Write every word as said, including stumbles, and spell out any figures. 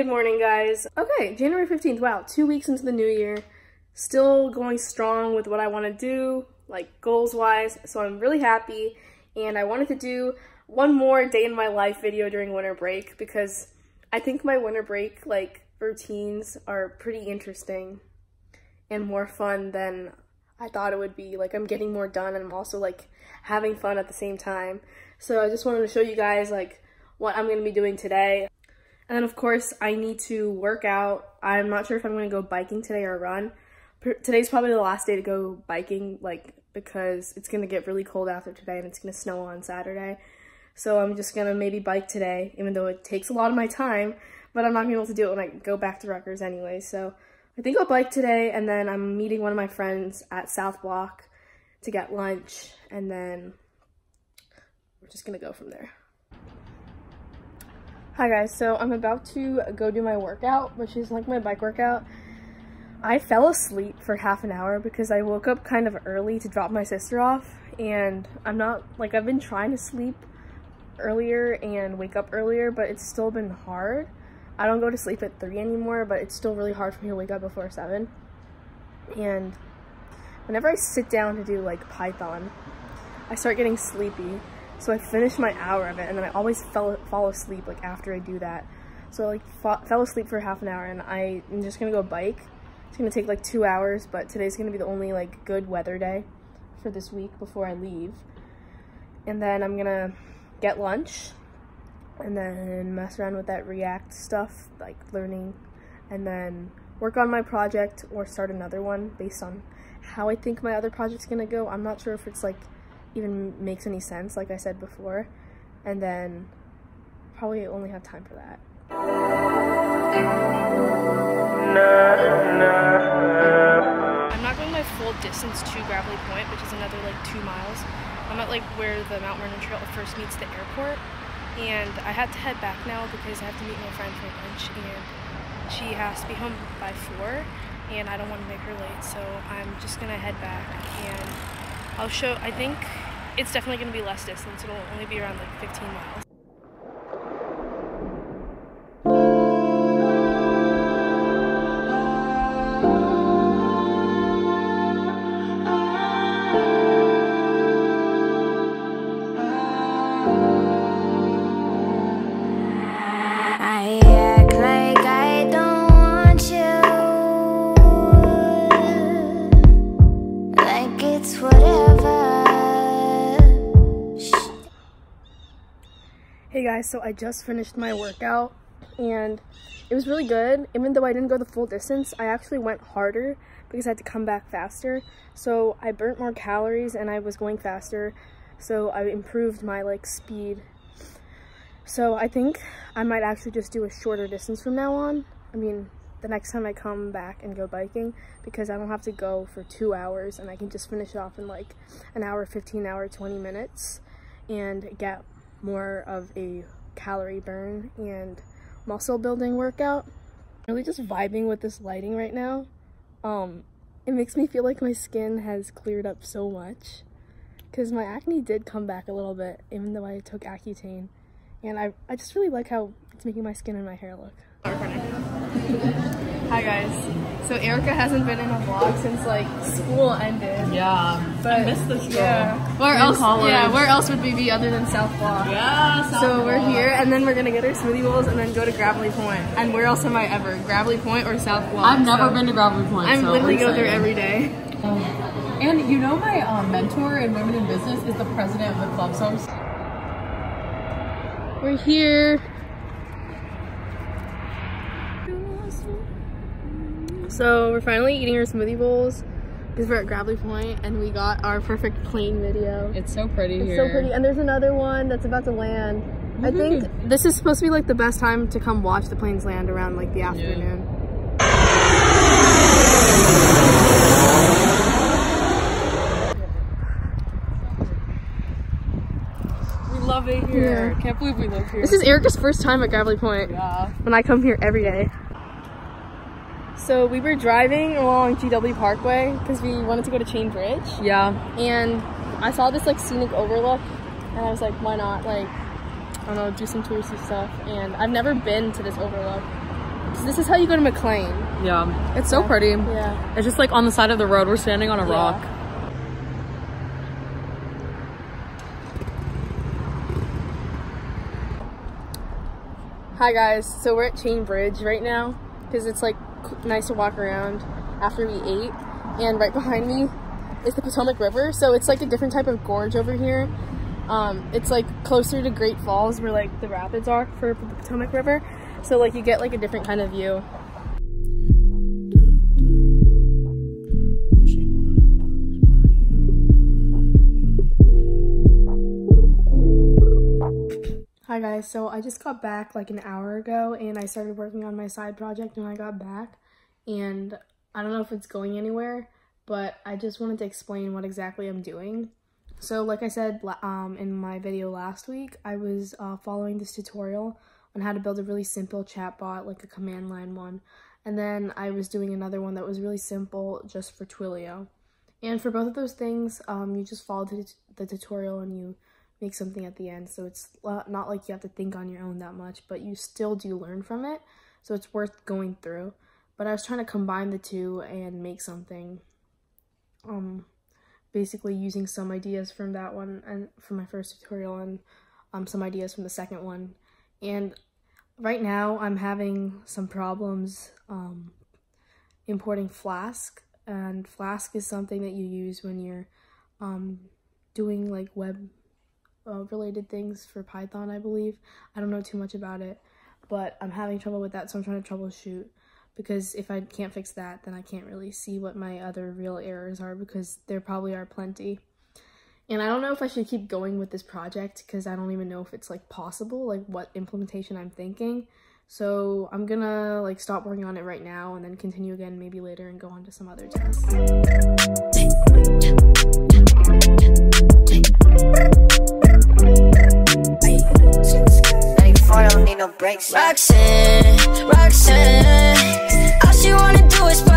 morning, guys. Okay, January fifteenth. Wow, two weeks into the new year. Still going strong with what I want to do, like goals-wise. So I'm really happy. And I wanted to do one more day in my life video during winter break because I think my winter break, like, routines are pretty interesting and more fun than I thought it would be. Like, I'm getting more done and I'm also, like, having fun at the same time. So I just wanted to show you guys, like, what I'm going to be doing today. And then, of course, I need to work out. I'm not sure if I'm going to go biking today or run. Today's probably the last day to go biking, like, because it's going to get really cold after today and it's going to snow on Saturday. So I'm just going to maybe bike today, even though it takes a lot of my time, but I'm not going to be able to do it when I go back to Rutgers anyway. So I think I'll bike today, and then I'm meeting one of my friends at South Block to get lunch, and then we're just going to go from there. Hi guys, so I'm about to go do my workout, which is like my bike workout. I fell asleep for half an hour because I woke up kind of early to drop my sister off, and I'm not, like, I've been trying to sleep earlier and wake up earlier, but it's still been hard. I don't go to sleep at three anymore, but it's still really hard for me to wake up before seven. And whenever I sit down to do like Python, I start getting sleepy. So I finish my hour of it, and then I always fell, fall asleep like after I do that. So I like fell asleep for half an hour, and I am just gonna go bike. It's gonna take like two hours, but today's gonna be the only like good weather day for this week before I leave. And then I'm gonna get lunch, and then mess around with that React stuff, like learning, and then work on my project or start another one based on how I think my other project's gonna go. I'm not sure if it's like even makes any sense, like I said before, and then probably only have time for that. I'm not going my full distance to Gravelly Point, which is another like two miles. I'm at like where the Mount Vernon Trail first meets the airport, and I have to head back now because I have to meet my friend for lunch, and she has to be home by four, and I don't want to make her late, so I'm just gonna head back, and I'll show, I think it's definitely going to be less distance. It'll only be around like fifteen miles. I act like I don't want you, like it's whatever. Hey guys, so I just finished my workout and it was really good. Even though I didn't go the full distance, I actually went harder because I had to come back faster. So I burnt more calories and I was going faster. So I improved my like speed. So I think I might actually just do a shorter distance from now on. I mean, the next time I come back and go biking, because I don't have to go for two hours and I can just finish it off in like an hour, fifteen hour, twenty minutes and get more of a calorie burn and muscle building workout. I'm really just vibing with this lighting right now. Um, it makes me feel like my skin has cleared up so much because my acne did come back a little bit even though I took Accutane, and I, I just really like how it's making my skin and my hair look. Hi guys. So Erica hasn't been in a vlog since like school ended. Yeah, but I missed this girl. Yeah. Where else? College. Yeah, where else would we be other than South Block? Yeah, South So Block. we're here, and then we're gonna get our smoothie bowls, and then go to Gravelly Point. And where else am I ever? Gravelly Point or South Block? I've never so been to Gravelly Point. I'm so literally go go there every day. Um, and you know, my um, mentor in women in business is the president of the club. So I'm We're here. So we're finally eating our smoothie bowls because we're at Gravelly Point and we got our perfect plane video. It's so pretty it's here. so pretty, and there's another one that's about to land. Mm-hmm. I think this is supposed to be like the best time to come watch the planes land, around like the afternoon. We love it here. Yeah. Can't believe we live here. This is Erica's first time at Gravelly Point. Yeah. When I come here every day. So we were driving along G W Parkway because we wanted to go to Chain Bridge. Yeah. And I saw this like scenic overlook, and I was like, why not, like, I don't know, do some touristy stuff. And I've never been to this overlook. So this is how you go to McLean. Yeah, it's so yeah. pretty. Yeah. It's just like on the side of the road. We're standing on a yeah. rock. Hi guys, so we're at Chain Bridge right now because it's like nice to walk around after we ate, and right behind me is the Potomac River. So it's like a different type of gorge over here. Um, it's like closer to Great Falls where like the rapids are for the Potomac River. So like you get like a different kind of view. Hi guys, so I just got back like an hour ago and I started working on my side project when I got back, and I don't know if it's going anywhere, but I just wanted to explain what exactly I'm doing. So like I said um, in my video last week, I was uh, following this tutorial on how to build a really simple chatbot, like a command line one, and then I was doing another one that was really simple just for Twilio. And for both of those things, um, you just follow the, the tutorial and you make something at the end, so it's not like you have to think on your own that much, but you still do learn from it, so it's worth going through. But I was trying to combine the two and make something, um, basically using some ideas from that one and from my first tutorial, and um, some ideas from the second one. And right now I'm having some problems um, importing Flask, and Flask is something that you use when you're um, doing like web Uh, related things for Python, I believe. I don't know too much about it, but I'm having trouble with that, so I'm trying to troubleshoot, because if I can't fix that, then I can't really see what my other real errors are, because there probably are plenty. And I don't know if I should keep going with this project, because I don't even know if it's like possible, like what implementation I'm thinking. So I'm gonna like stop working on it right now and then continue again maybe later and go on to some other tasks. Don't need no breaks. Roxanne, Roxanne, all she wanna do is